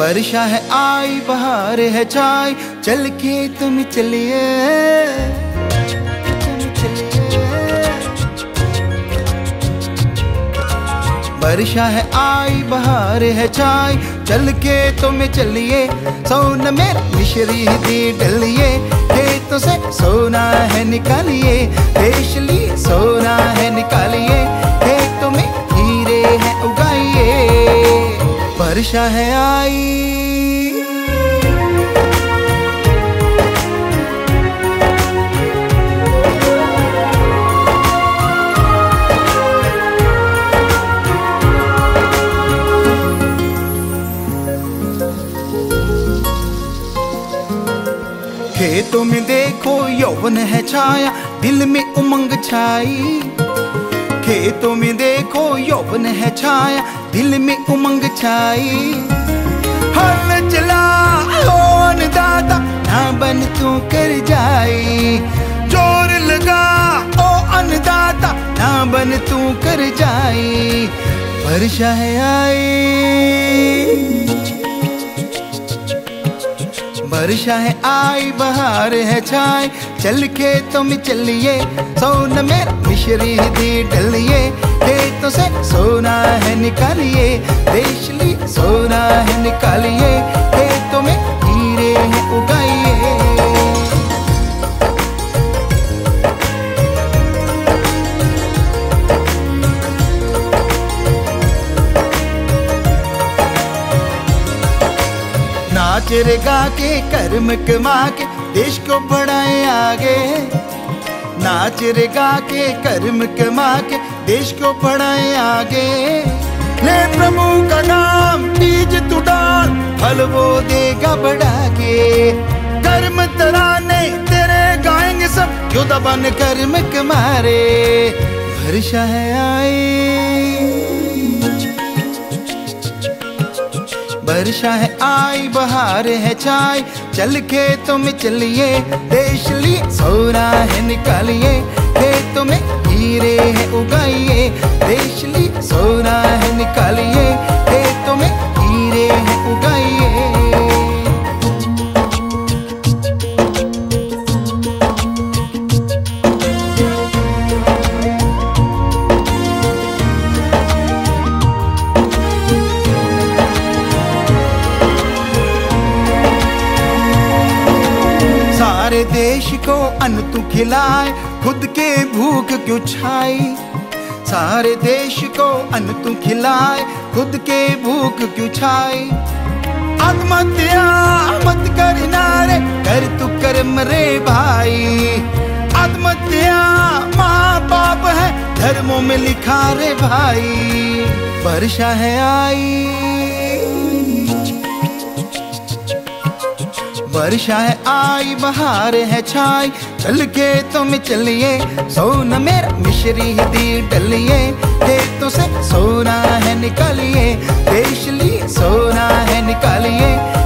वर्षा है आई, बहार है छाई, चल के तुम चलिए, वर्षा है आई, बहार है छाई, चल के तुम चलिए। सोन में मिश्री दी डलिए, खेतों से सोना है निकालिए, देशली सोना है निकालिए, खेतों में हीरे हैं उगाइए। वर्षा है आई, खेतों में देखो यौवन है छाया, दिल में उमंग छाई। खेतों में देखो यौवन है छाया, दिल में उमंग छाई। हल चला ओ अन्नदाता, ना बन तू कर जाई, जोर लगा ओ अन्नदाता, ना बन तू कर जाई। वर्षा है आई, वर्षा है आई, बहार है छाई, चल खेतों में चलिए। सोन में मिश्री दी डलिए, खेतों से सोना है निकालिए, देशली सोना है निकालिए, खेतों में हीरे हैं उगाइए। नाच रे गा के कर्म कमा के देश को बढ़ाए आगे, नाच रे गा के कर्म कमा के देश को बढ़ाए आगे। ले प्रभु का नाम बीज तू डाल, फल वो देगा बढ़ा के। कर्म तराने तेरे गाएंगे सब, योद्धा बन कर्म कमारे। वर्षा है आई, वर्षा है आई, बहार है छाई, चल खेतों में चलिए, देशली सोना है निकालिए, खेतों में हीरे हैं उगाइए, देशली सोना है निकालिए, खेतों में हीरे हैं उगाइए। सारे देश को अन्न तू खिलाए, खुद के भूख क्यों छाई। सारे देश को अन्न तू खिलाए, खुद के भूख क्यों छाई। आत्महत्या मत कर नारे, कर तू कर्म रे भाई। आत्महत्या महापाप है, धर्मों में लिखा रे भाई। वर्षा है आई, वर्षा है आई, बहार है छाई, चल खेतों में चलिए। सोन मेरा मिश्री दी डलिए, खेतों से सोना है निकालिए, देशली सोना है निकालिए,